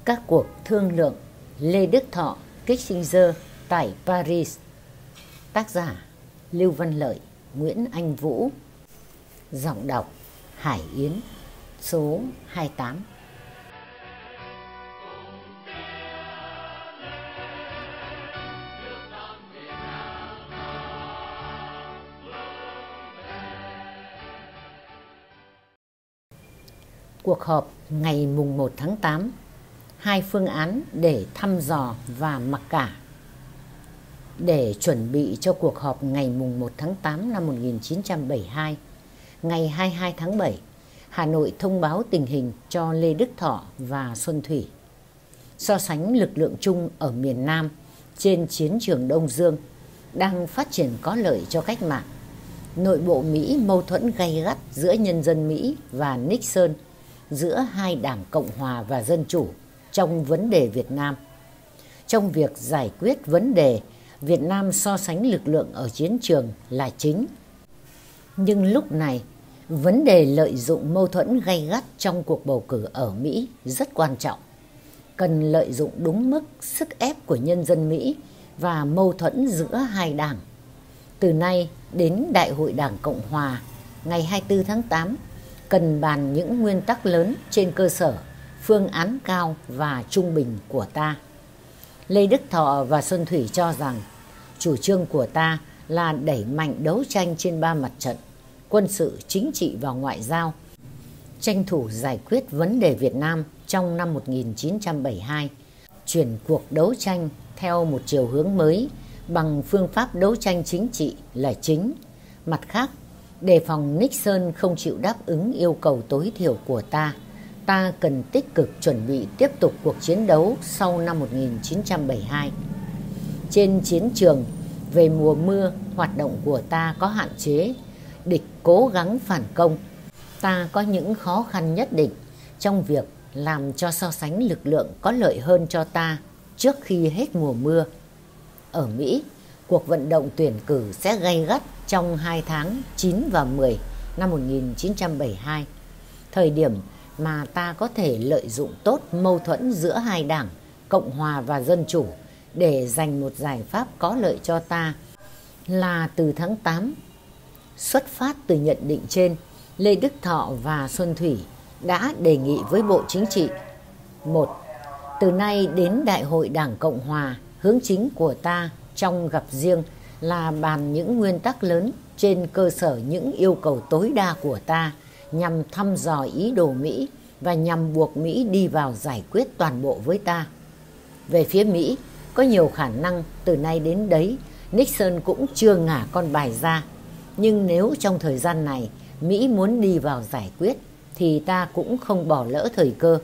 Các cuộc thương lượng Lê Đức Thọ, Kissinger tại Paris. Tác giả Lưu Văn Lợi, Nguyễn Anh Vũ. Giọng đọc Hải Yến. Số 28. Cuộc họp ngày mùng 1 tháng 8. Hai phương án để thăm dò và mặc cả. Để chuẩn bị cho cuộc họp ngày mùng 1 tháng 8 năm 1972, ngày 22 tháng 7, Hà Nội thông báo tình hình cho Lê Đức Thọ và Xuân Thủy. So sánh lực lượng chung ở miền Nam trên chiến trường Đông Dương đang phát triển có lợi cho cách mạng. Nội bộ Mỹ mâu thuẫn gay gắt giữa nhân dân Mỹ và Nixon, giữa hai đảng Cộng hòa và Dân chủ trong vấn đề Việt Nam. Trong việc giải quyết vấn đề, Việt Nam so sánh lực lượng ở chiến trường là chính. Nhưng lúc này, vấn đề lợi dụng mâu thuẫn gay gắt trong cuộc bầu cử ở Mỹ rất quan trọng. Cần lợi dụng đúng mức sức ép của nhân dân Mỹ và mâu thuẫn giữa hai đảng. Từ nay đến Đại hội Đảng Cộng hòa ngày 24 tháng 8, cần bàn những nguyên tắc lớn trên cơ sở phương án cao và trung bình của ta. Lê Đức Thọ và Xuân Thủy cho rằng chủ trương của ta là đẩy mạnh đấu tranh trên ba mặt trận: quân sự, chính trị và ngoại giao, tranh thủ giải quyết vấn đề Việt Nam trong năm 1972, chuyển cuộc đấu tranh theo một chiều hướng mới bằng phương pháp đấu tranh chính trị là chính. Mặt khác, đề phòng Nixon không chịu đáp ứng yêu cầu tối thiểu của ta, ta cần tích cực chuẩn bị tiếp tục cuộc chiến đấu sau năm 1972. Trên chiến trường, về mùa mưa, hoạt động của ta có hạn chế, địch cố gắng phản công. Ta có những khó khăn nhất định trong việc làm cho so sánh lực lượng có lợi hơn cho ta trước khi hết mùa mưa. Ở Mỹ, cuộc vận động tuyển cử sẽ gay gắt trong 2 tháng 9 và 10 năm 1972, thời điểm mà ta có thể lợi dụng tốt mâu thuẫn giữa hai đảng, Cộng hòa và Dân chủ, để giành một giải pháp có lợi cho ta là từ tháng 8. Xuất phát từ nhận định trên, Lê Đức Thọ và Xuân Thủy đã đề nghị với Bộ Chính trị: 1. Từ nay đến Đại hội Đảng Cộng hòa, hướng chính của ta trong gặp riêng là bàn những nguyên tắc lớn trên cơ sở những yêu cầu tối đa của ta nhằm thăm dò ý đồ Mỹ và nhằm buộc Mỹ đi vào giải quyết toàn bộ với ta. Về phía Mỹ, có nhiều khả năng từ nay đến đấy Nixon cũng chưa ngả con bài ra. Nhưng nếu trong thời gian này Mỹ muốn đi vào giải quyết thì ta cũng không bỏ lỡ thời cơ.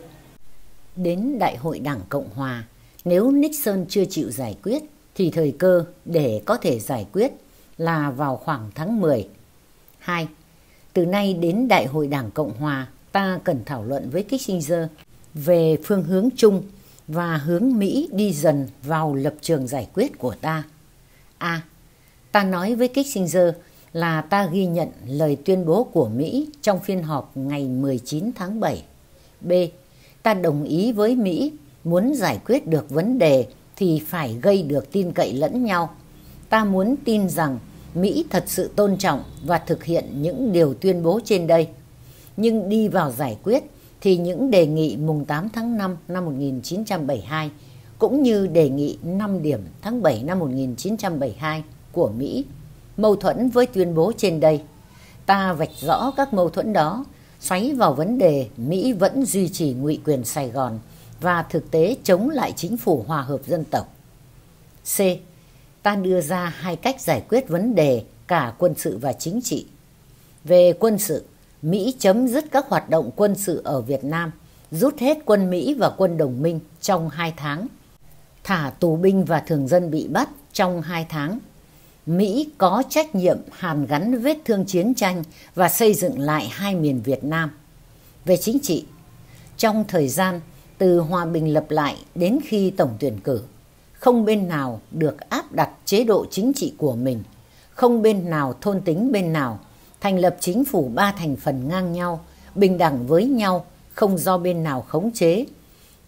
Đến Đại hội Đảng Cộng hòa, nếu Nixon chưa chịu giải quyết thì thời cơ để có thể giải quyết là vào khoảng tháng 10. 2. Từ nay đến Đại hội Đảng Cộng hòa, ta cần thảo luận với Kissinger về phương hướng chung và hướng Mỹ đi dần vào lập trường giải quyết của ta. A. Ta nói với Kissinger là ta ghi nhận lời tuyên bố của Mỹ trong phiên họp ngày 19 tháng 7. B. Ta đồng ý với Mỹ muốn giải quyết được vấn đề thì phải gây được tin cậy lẫn nhau. Ta muốn tin rằng Mỹ thật sự tôn trọng và thực hiện những điều tuyên bố trên đây. Nhưng đi vào giải quyết thì những đề nghị mùng 8 tháng 5 năm 1972 cũng như đề nghị 5 điểm tháng 7 năm 1972 của Mỹ mâu thuẫn với tuyên bố trên đây. Ta vạch rõ các mâu thuẫn đó, xoáy vào vấn đề Mỹ vẫn duy trì ngụy quyền Sài Gòn và thực tế chống lại chính phủ hòa hợp dân tộc. C. Ta đưa ra hai cách giải quyết vấn đề cả quân sự và chính trị. Về quân sự, Mỹ chấm dứt các hoạt động quân sự ở Việt Nam, rút hết quân Mỹ và quân đồng minh trong 2 tháng, thả tù binh và thường dân bị bắt trong 2 tháng. Mỹ có trách nhiệm hàn gắn vết thương chiến tranh và xây dựng lại hai miền Việt Nam. Về chính trị, trong thời gian từ hòa bình lập lại đến khi tổng tuyển cử, không bên nào được áp đặt chế độ chính trị của mình, không bên nào thôn tính bên nào, thành lập chính phủ 3 thành phần ngang nhau, bình đẳng với nhau, không do bên nào khống chế.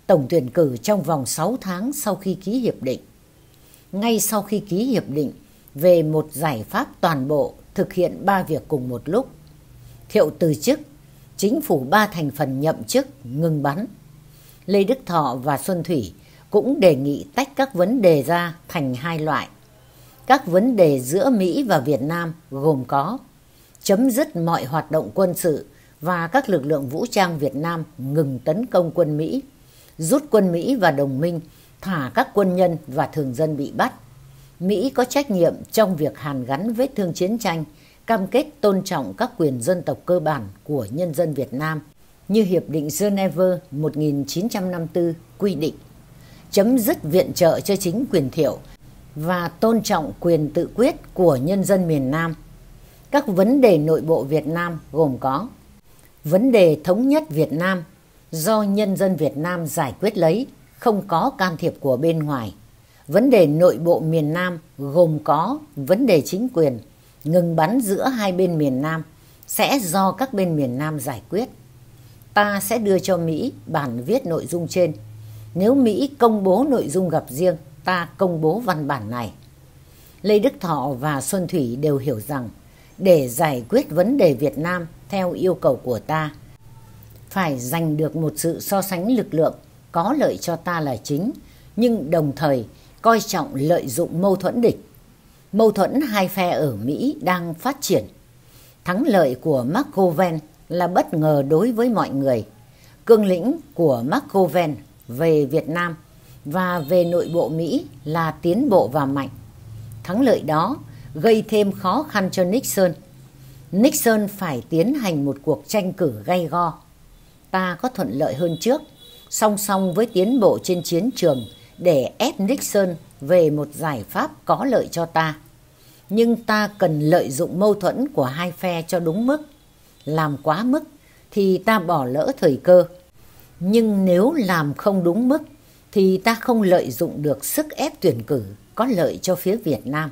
tổng tuyển cử trong vòng 6 tháng sau khi ký hiệp định. Ngay sau khi ký hiệp định về một giải pháp toàn bộ thực hiện 3 việc cùng một lúc: Thiệu từ chức, chính phủ 3 thành phần nhậm chức, ngừng bắn. Lê Đức Thọ và Xuân Thủy cũng đề nghị tách các vấn đề ra thành 2 loại. Các vấn đề giữa Mỹ và Việt Nam gồm có: chấm dứt mọi hoạt động quân sự và các lực lượng vũ trang Việt Nam ngừng tấn công quân Mỹ, rút quân Mỹ và đồng minh, thả các quân nhân và thường dân bị bắt. Mỹ có trách nhiệm trong việc hàn gắn vết thương chiến tranh, cam kết tôn trọng các quyền dân tộc cơ bản của nhân dân Việt Nam như Hiệp định Geneva 1954 quy định, chấm dứt viện trợ cho chính quyền Thiệu và tôn trọng quyền tự quyết của nhân dân miền Nam. Các vấn đề nội bộ Việt Nam gồm có: vấn đề thống nhất Việt Nam do nhân dân Việt Nam giải quyết lấy, không có can thiệp của bên ngoài. Vấn đề nội bộ miền Nam gồm có vấn đề chính quyền, ngừng bắn giữa hai bên miền Nam sẽ do các bên miền Nam giải quyết. Ta sẽ đưa cho Mỹ bản viết nội dung trên. Nếu Mỹ công bố nội dung gặp riêng, ta công bố văn bản này. Lê Đức Thọ và Xuân Thủy đều hiểu rằng để giải quyết vấn đề Việt Nam theo yêu cầu của ta, phải giành được một sự so sánh lực lượng có lợi cho ta là chính, nhưng đồng thời coi trọng lợi dụng mâu thuẫn địch. Mâu thuẫn hai phe ở Mỹ đang phát triển. Thắng lợi của McGovern là bất ngờ đối với mọi người. Cương lĩnh của McGovern về Việt Nam và về nội bộ Mỹ là tiến bộ và mạnh. Thắng lợi đó gây thêm khó khăn cho Nixon. Nixon phải tiến hành một cuộc tranh cử gay go. Ta có thuận lợi hơn trước, song song với tiến bộ trên chiến trường để ép Nixon về một giải pháp có lợi cho ta. Nhưng ta cần lợi dụng mâu thuẫn của hai phe cho đúng mức. Làm quá mức thì ta bỏ lỡ thời cơ. Nhưng nếu làm không đúng mức thì ta không lợi dụng được sức ép tuyển cử có lợi cho phía Việt Nam.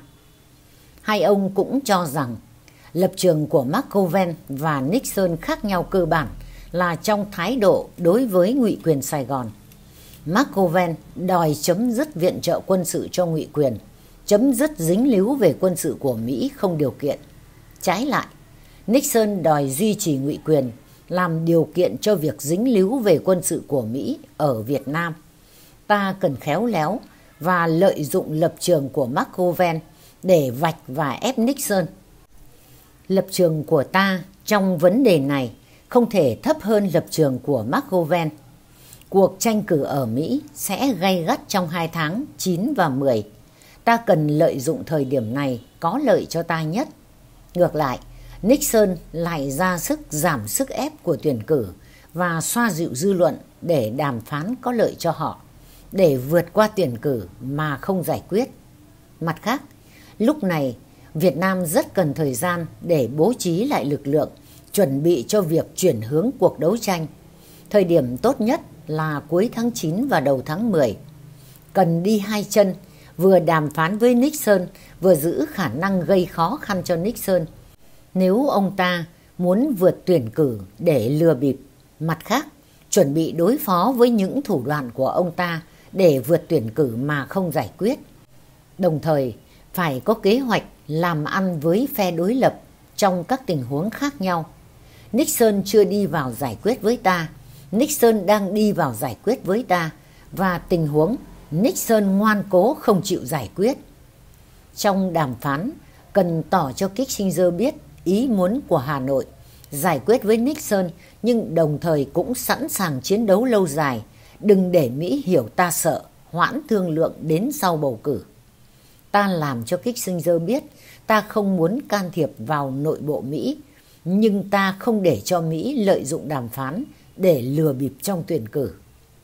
Hai ông cũng cho rằng lập trường của McGovern và Nixon khác nhau cơ bản là trong thái độ đối với ngụy quyền Sài Gòn. McGovern đòi chấm dứt viện trợ quân sự cho ngụy quyền, chấm dứt dính líu về quân sự của Mỹ không điều kiện. Trái lại, Nixon đòi duy trì ngụy quyền, làm điều kiện cho việc dính líu về quân sự của Mỹ ở Việt Nam. Ta cần khéo léo và lợi dụng lập trường của McGovern để vạch và ép Nixon. Lập trường của ta trong vấn đề này không thể thấp hơn lập trường của McGovern. Cuộc tranh cử ở Mỹ sẽ gay gắt trong 2 tháng 9 và 10. Ta cần lợi dụng thời điểm này có lợi cho ta nhất. Ngược lại, Nixon lại ra sức giảm sức ép của tuyển cử và xoa dịu dư luận để đàm phán có lợi cho họ, để vượt qua tuyển cử mà không giải quyết. Mặt khác, lúc này Việt Nam rất cần thời gian để bố trí lại lực lượng, chuẩn bị cho việc chuyển hướng cuộc đấu tranh. Thời điểm tốt nhất là cuối tháng 9 và đầu tháng 10. Cần đi hai chân, vừa đàm phán với Nixon, vừa giữ khả năng gây khó khăn cho Nixon nếu ông ta muốn vượt tuyển cử để lừa bịp. Mặt khác, chuẩn bị đối phó với những thủ đoạn của ông ta để vượt tuyển cử mà không giải quyết. Đồng thời, phải có kế hoạch làm ăn với phe đối lập trong các tình huống khác nhau. Nixon chưa đi vào giải quyết với ta, Nixon đang đi vào giải quyết với ta, và tình huống Nixon ngoan cố không chịu giải quyết. Trong đàm phán, cần tỏ cho Kissinger biết ý muốn của Hà Nội, giải quyết với Nixon nhưng đồng thời cũng sẵn sàng chiến đấu lâu dài, đừng để Mỹ hiểu ta sợ, hoãn thương lượng đến sau bầu cử. Ta làm cho Kissinger biết ta không muốn can thiệp vào nội bộ Mỹ, nhưng ta không để cho Mỹ lợi dụng đàm phán để lừa bịp trong tuyển cử.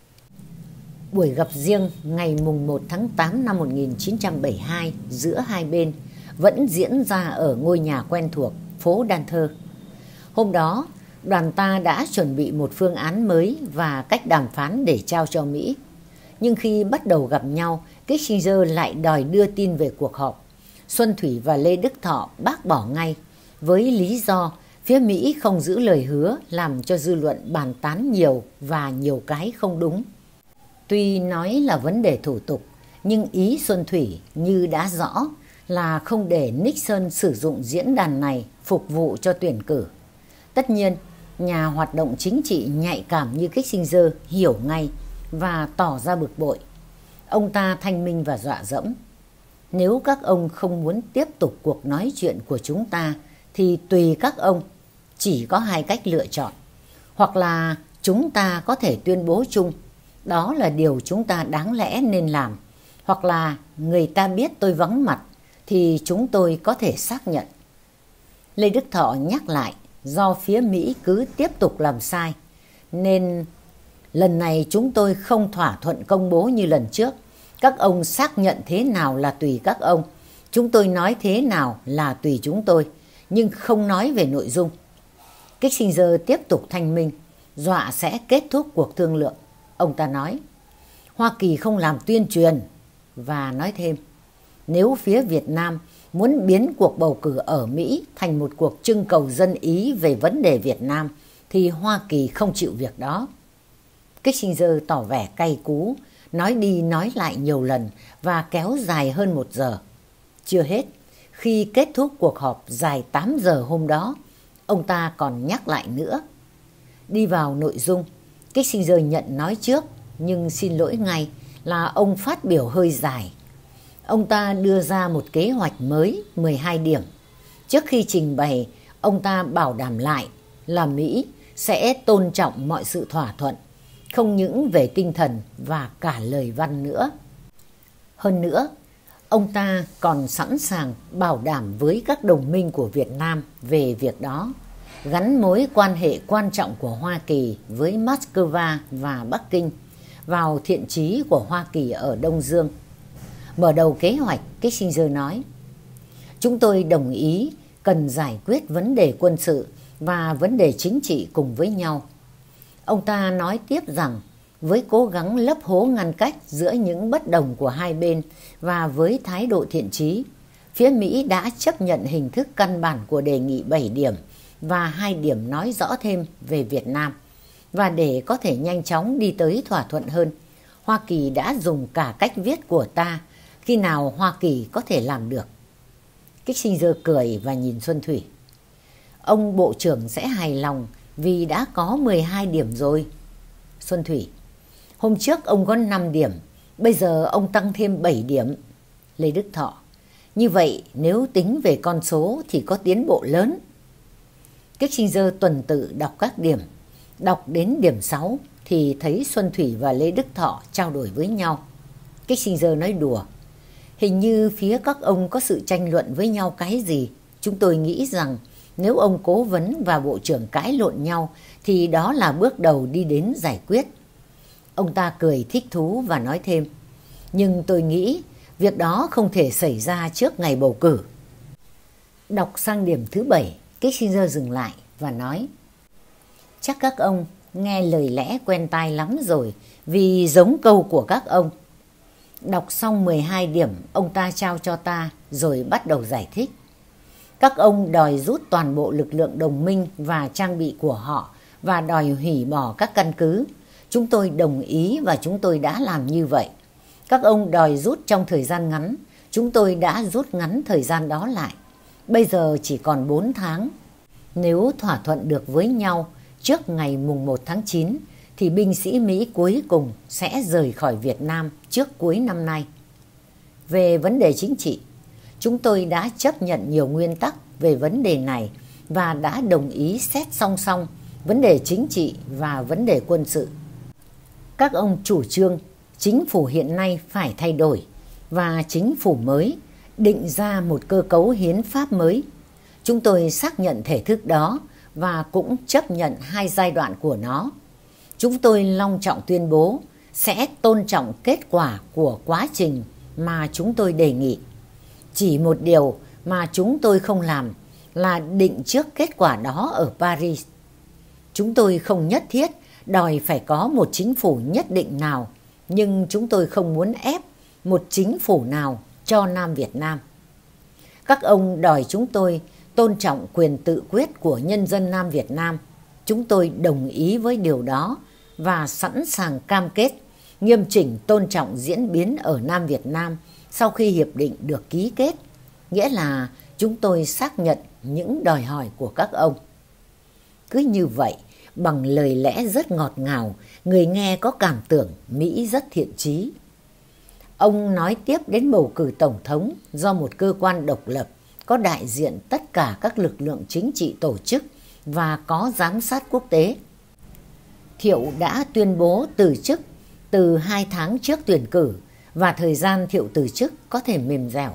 Buổi gặp riêng ngày mùng 1 tháng 8 năm 1972 giữa hai bên vẫn diễn ra ở ngôi nhà quen thuộc, phố Đan Thơ. Hôm đó, đoàn ta đã chuẩn bị một phương án mới và cách đàm phán để trao cho Mỹ. Nhưng khi bắt đầu gặp nhau, Kissinger lại đòi đưa tin về cuộc họp. Xuân Thủy và Lê Đức Thọ bác bỏ ngay, với lý do phía Mỹ không giữ lời hứa, làm cho dư luận bàn tán nhiều và nhiều cái không đúng. Tuy nói là vấn đề thủ tục, nhưng ý Xuân Thủy như đã rõ là không để Nixon sử dụng diễn đàn này phục vụ cho tuyển cử. Tất nhiên, nhà hoạt động chính trị nhạy cảm như Kissinger hiểu ngay và tỏ ra bực bội. Ông ta thanh minh và dọa dẫm. Nếu các ông không muốn tiếp tục cuộc nói chuyện của chúng ta thì tùy các ông, chỉ có hai cách lựa chọn. Hoặc là chúng ta có thể tuyên bố chung, đó là điều chúng ta đáng lẽ nên làm. Hoặc là người ta biết tôi vắng mặt thì chúng tôi có thể xác nhận. Lê Đức Thọ nhắc lại do phía Mỹ cứ tiếp tục làm sai, nên lần này chúng tôi không thỏa thuận công bố như lần trước. Các ông xác nhận thế nào là tùy các ông. Chúng tôi nói thế nào là tùy chúng tôi, nhưng không nói về nội dung. Kissinger tiếp tục thanh minh, dọa sẽ kết thúc cuộc thương lượng. Ông ta nói, Hoa Kỳ không làm tuyên truyền, và nói thêm, nếu phía Việt Nam muốn biến cuộc bầu cử ở Mỹ thành một cuộc trưng cầu dân ý về vấn đề Việt Nam, thì Hoa Kỳ không chịu việc đó. Kissinger tỏ vẻ cay cú, nói đi nói lại nhiều lần và kéo dài hơn 1 giờ. Chưa hết, khi kết thúc cuộc họp dài 8 giờ hôm đó, ông ta còn nhắc lại nữa. Đi vào nội dung, Kissinger nhận nói trước, nhưng xin lỗi ngay là ông phát biểu hơi dài. Ông ta đưa ra một kế hoạch mới 12 điểm. Trước khi trình bày, ông ta bảo đảm lại là Mỹ sẽ tôn trọng mọi sự thỏa thuận, không những về tinh thần và cả lời văn nữa. Hơn nữa, ông ta còn sẵn sàng bảo đảm với các đồng minh của Việt Nam về việc đó, gắn mối quan hệ quan trọng của Hoa Kỳ với Moscow và Bắc Kinh vào thiện chí của Hoa Kỳ ở Đông Dương. Mở đầu kế hoạch, Kissinger nói, chúng tôi đồng ý cần giải quyết vấn đề quân sự và vấn đề chính trị cùng với nhau. Ông ta nói tiếp rằng với cố gắng lấp hố ngăn cách giữa những bất đồng của hai bên và với thái độ thiện chí, phía Mỹ đã chấp nhận hình thức căn bản của đề nghị 7 điểm và 2 điểm nói rõ thêm về Việt Nam. Và để có thể nhanh chóng đi tới thỏa thuận hơn, Hoa Kỳ đã dùng cả cách viết của ta khi nào Hoa Kỳ có thể làm được. Kissinger cười và nhìn Xuân Thủy. Ông Bộ trưởng sẽ hài lòng vì đã có 12 điểm rồi. Xuân Thủy, hôm trước ông có 5 điểm, bây giờ ông tăng thêm 7 điểm. Lê Đức Thọ, như vậy nếu tính về con số thì có tiến bộ lớn. Kissinger tuần tự đọc các điểm. Đọc đến điểm 6 thì thấy Xuân Thủy và Lê Đức Thọ trao đổi với nhau. Kissinger nói đùa, hình như phía các ông có sự tranh luận với nhau cái gì. Chúng tôi nghĩ rằng nếu ông cố vấn và bộ trưởng cãi lộn nhau thì đó là bước đầu đi đến giải quyết. Ông ta cười thích thú và nói thêm, nhưng tôi nghĩ việc đó không thể xảy ra trước ngày bầu cử. Đọc sang điểm thứ 7, Kissinger dừng lại và nói, chắc các ông nghe lời lẽ quen tai lắm rồi vì giống câu của các ông. Đọc xong 12 điểm ông ta trao cho ta rồi bắt đầu giải thích. Các ông đòi rút toàn bộ lực lượng đồng minh và trang bị của họ và đòi hủy bỏ các căn cứ. Chúng tôi đồng ý và chúng tôi đã làm như vậy. Các ông đòi rút trong thời gian ngắn. Chúng tôi đã rút ngắn thời gian đó lại. Bây giờ chỉ còn 4 tháng. Nếu thỏa thuận được với nhau trước ngày mùng 1 tháng 9 thì binh sĩ Mỹ cuối cùng sẽ rời khỏi Việt Nam trước cuối năm nay. Về vấn đề chính trị, chúng tôi đã chấp nhận nhiều nguyên tắc về vấn đề này và đã đồng ý xét song song vấn đề chính trị và vấn đề quân sự. Các ông chủ trương chính phủ hiện nay phải thay đổi và chính phủ mới định ra một cơ cấu hiến pháp mới. Chúng tôi xác nhận thể thức đó và cũng chấp nhận 2 giai đoạn của nó. Chúng tôi long trọng tuyên bố sẽ tôn trọng kết quả của quá trình mà chúng tôi đề nghị. Chỉ một điều mà chúng tôi không làm là định trước kết quả đó ở Paris. Chúng tôi không nhất thiết đòi phải có một chính phủ nhất định nào, nhưng chúng tôi không muốn ép một chính phủ nào cho Nam Việt Nam. Các ông đòi chúng tôi tôn trọng quyền tự quyết của nhân dân Nam Việt Nam. Chúng tôi đồng ý với điều đó và sẵn sàng cam kết nghiêm chỉnh tôn trọng diễn biến ở Nam Việt Nam sau khi hiệp định được ký kết, nghĩa là chúng tôi xác nhận những đòi hỏi của các ông. Cứ như vậy, bằng lời lẽ rất ngọt ngào, người nghe có cảm tưởng Mỹ rất thiện chí. Ông nói tiếp đến bầu cử tổng thống do một cơ quan độc lập, có đại diện tất cả các lực lượng chính trị tổ chức và có giám sát quốc tế. Thiệu đã tuyên bố từ chức từ 2 tháng trước tuyển cử và thời gian Thiệu từ chức có thể mềm dẻo.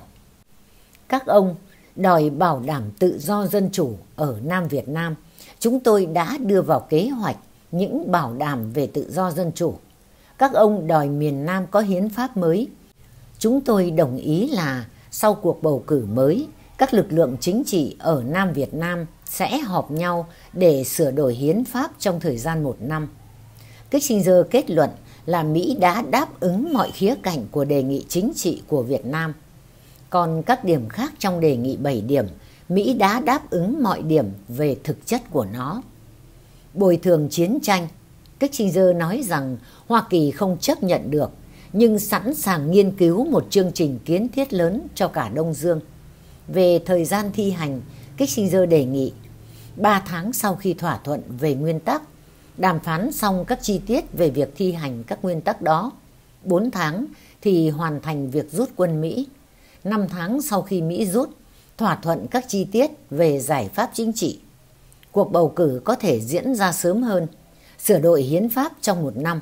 Các ông đòi bảo đảm tự do dân chủ ở Nam Việt Nam. Chúng tôi đã đưa vào kế hoạch những bảo đảm về tự do dân chủ. Các ông đòi miền Nam có hiến pháp mới. Chúng tôi đồng ý là sau cuộc bầu cử mới, các lực lượng chính trị ở Nam Việt Nam sẽ họp nhau để sửa đổi hiến pháp trong thời gian 1 năm. Kissinger kết luận là Mỹ đã đáp ứng mọi khía cạnh của đề nghị chính trị của Việt Nam. Còn các điểm khác trong đề nghị 7 điểm, Mỹ đã đáp ứng mọi điểm về thực chất của nó. Bồi thường chiến tranh, Kissinger nói rằng Hoa Kỳ không chấp nhận được, nhưng sẵn sàng nghiên cứu một chương trình kiến thiết lớn cho cả Đông Dương. Về thời gian thi hành, Kissinger đề nghị 3 tháng sau khi thỏa thuận về nguyên tắc, đàm phán xong các chi tiết về việc thi hành các nguyên tắc đó. 4 tháng thì hoàn thành việc rút quân Mỹ. 5 tháng sau khi Mỹ rút, thỏa thuận các chi tiết về giải pháp chính trị. Cuộc bầu cử có thể diễn ra sớm hơn, sửa đổi hiến pháp trong 1 năm.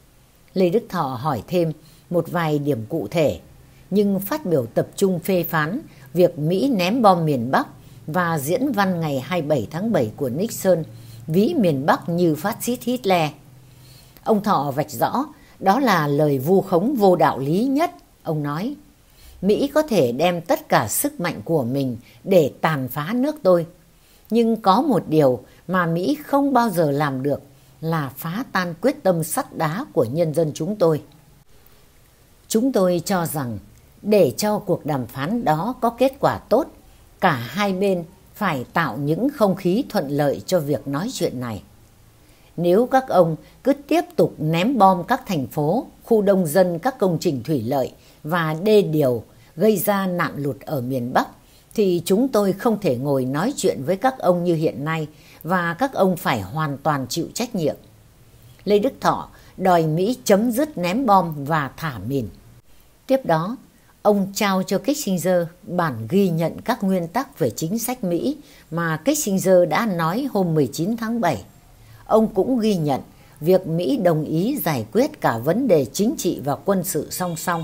Lê Đức Thọ hỏi thêm một vài điểm cụ thể, nhưng phát biểu tập trung phê phán việc Mỹ ném bom miền Bắc và diễn văn ngày 27 tháng 7 của Nixon ví miền Bắc như phát xít Hitler. Ông Thọ vạch rõ đó là lời vu khống vô đạo lý nhất. Ông nói, Mỹ có thể đem tất cả sức mạnh của mình để tàn phá nước tôi, nhưng có một điều mà Mỹ không bao giờ làm được là phá tan quyết tâm sắt đá của nhân dân chúng tôi. Chúng tôi cho rằng để cho cuộc đàm phán đó có kết quả tốt, cả hai bên phải tạo những không khí thuận lợi cho việc nói chuyện này. Nếu các ông cứ tiếp tục ném bom các thành phố, khu đông dân, các công trình thủy lợi và đê điều gây ra nạn lụt ở miền Bắc, thì chúng tôi không thể ngồi nói chuyện với các ông như hiện nay và các ông phải hoàn toàn chịu trách nhiệm. Lê Đức Thọ đòi Mỹ chấm dứt ném bom và thả mìn. Tiếp đó, ông trao cho Kissinger bản ghi nhận các nguyên tắc về chính sách Mỹ mà Kissinger đã nói hôm 19 tháng 7. Ông cũng ghi nhận việc Mỹ đồng ý giải quyết cả vấn đề chính trị và quân sự song song.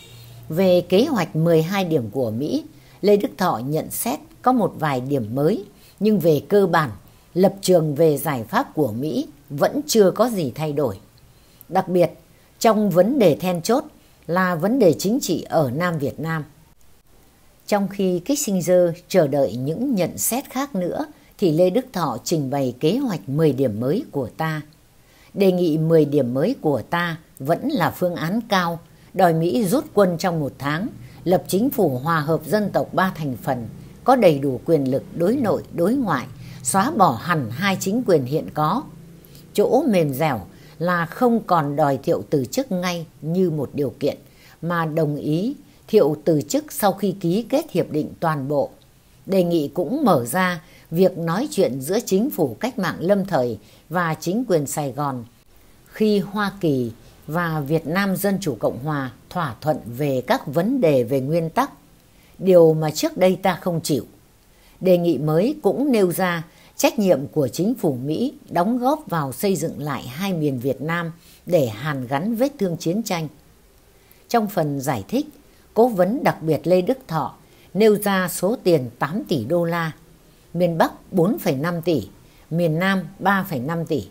Về kế hoạch 12 điểm của Mỹ, Lê Đức Thọ nhận xét có một vài điểm mới, nhưng về cơ bản, lập trường về giải pháp của Mỹ vẫn chưa có gì thay đổi. Đặc biệt, trong vấn đề then chốt là vấn đề chính trị ở Nam Việt Nam. Trong khi Kissinger chờ đợi những nhận xét khác nữa, thì Lê Đức Thọ trình bày kế hoạch 10 điểm mới của ta. Đề nghị 10 điểm mới của ta vẫn là phương án cao, đòi Mỹ rút quân trong 1 tháng, lập chính phủ hòa hợp dân tộc 3 thành phần, có đầy đủ quyền lực đối nội, đối ngoại, xóa bỏ hẳn 2 chính quyền hiện có. Chỗ mềm dẻo là không còn đòi Thiệu từ chức ngay như một điều kiện, mà đồng ý Thiệu từ chức sau khi ký kết hiệp định toàn bộ. Đề nghị cũng mở ra việc nói chuyện giữa chính phủ cách mạng lâm thời và chính quyền Sài Gòn khi Hoa Kỳ và Việt Nam Dân Chủ Cộng Hòa thỏa thuận về các vấn đề về nguyên tắc, điều mà trước đây ta không chịu. Đề nghị mới cũng nêu ra trách nhiệm của chính phủ Mỹ đóng góp vào xây dựng lại hai miền Việt Nam để hàn gắn vết thương chiến tranh. Trong phần giải thích, cố vấn đặc biệt Lê Đức Thọ nêu ra số tiền 8 tỷ đô la, miền Bắc 4,5 tỷ, miền Nam 3,5 tỷ.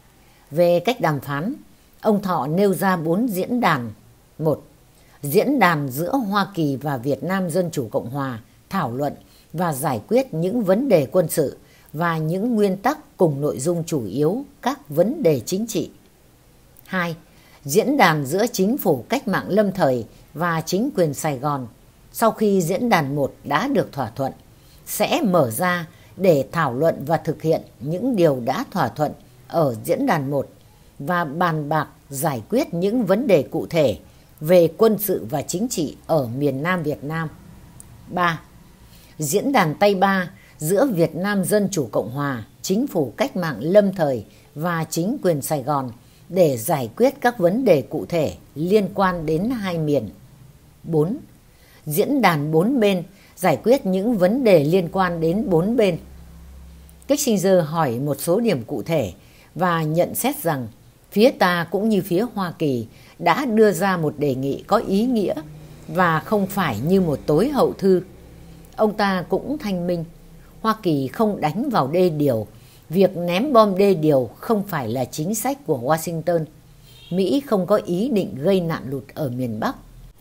Về cách đàm phán, ông Thọ nêu ra 4 diễn đàn. 1. Diễn đàn giữa Hoa Kỳ và Việt Nam Dân Chủ Cộng Hòa thảo luận và giải quyết những vấn đề quân sự và những nguyên tắc cùng nội dung chủ yếu các vấn đề chính trị. 2. Diễn đàn giữa chính phủ cách mạng lâm thời và chính quyền Sài Gòn sau khi diễn đàn 1 đã được thỏa thuận sẽ mở ra để thảo luận và thực hiện những điều đã thỏa thuận ở diễn đàn 1 và bàn bạc giải quyết những vấn đề cụ thể về quân sự và chính trị ở miền Nam Việt Nam. 3. Diễn đàn Tây Ba giữa Việt Nam Dân Chủ Cộng Hòa, Chính phủ Cách mạng lâm thời và chính quyền Sài Gòn để giải quyết các vấn đề cụ thể liên quan đến hai miền. 4. Diễn đàn bốn bên giải quyết những vấn đề liên quan đến bốn bên. Kissinger hỏi một số điểm cụ thể và nhận xét rằng phía ta cũng như phía Hoa Kỳ đã đưa ra một đề nghị có ý nghĩa và không phải như một tối hậu thư. Ông ta cũng thanh minh, Hoa Kỳ không đánh vào đê điều, việc ném bom đê điều không phải là chính sách của Washington. Mỹ không có ý định gây nạn lụt ở miền Bắc.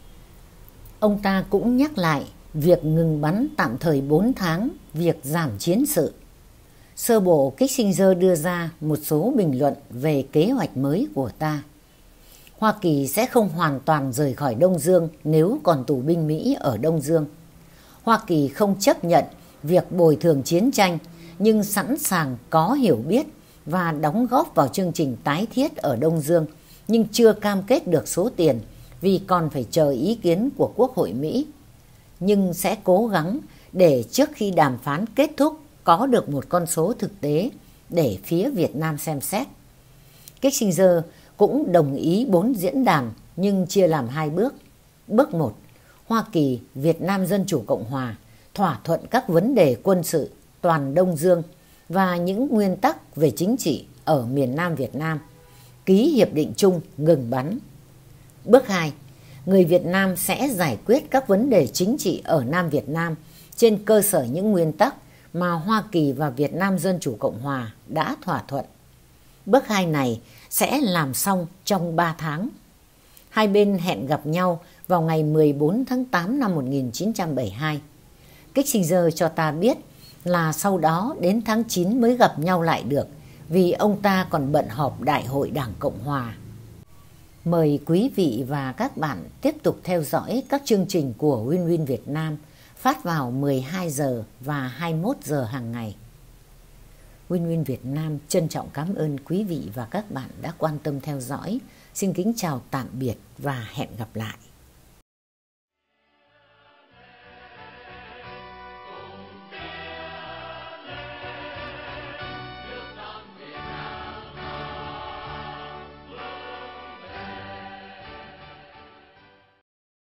Ông ta cũng nhắc lại việc ngừng bắn tạm thời 4 tháng, việc giảm chiến sự. Sơ bộ, Kissinger đưa ra một số bình luận về kế hoạch mới của ta. Hoa Kỳ sẽ không hoàn toàn rời khỏi Đông Dương nếu còn tù binh Mỹ ở Đông Dương. Hoa Kỳ không chấp nhận việc bồi thường chiến tranh, nhưng sẵn sàng có hiểu biết và đóng góp vào chương trình tái thiết ở Đông Dương, nhưng chưa cam kết được số tiền vì còn phải chờ ý kiến của Quốc hội Mỹ. Nhưng sẽ cố gắng để trước khi đàm phán kết thúc có được một con số thực tế để phía Việt Nam xem xét. Kissinger cũng đồng ý 4 diễn đàn nhưng chia làm 2 bước. Bước 1, Hoa Kỳ, Việt Nam Dân Chủ Cộng Hòa thỏa thuận các vấn đề quân sự toàn Đông Dương và những nguyên tắc về chính trị ở miền Nam Việt Nam, ký hiệp định chung ngừng bắn. Bước 2, người Việt Nam sẽ giải quyết các vấn đề chính trị ở Nam Việt Nam trên cơ sở những nguyên tắc mà Hoa Kỳ và Việt Nam Dân Chủ Cộng Hòa đã thỏa thuận. Bước 2 này sẽ làm xong trong 3 tháng. Hai bên hẹn gặp nhau vào ngày 14 tháng 8 năm 1972. Kissinger cho ta biết là sau đó đến tháng 9 mới gặp nhau lại được vì ông ta còn bận họp Đại hội Đảng Cộng Hòa. Mời quý vị và các bạn tiếp tục theo dõi các chương trình của Win Win Việt Nam phát vào 12 giờ và 21 giờ hàng ngày. Win Win Việt Nam trân trọng cảm ơn quý vị và các bạn đã quan tâm theo dõi. Xin kính chào tạm biệt và hẹn gặp lại.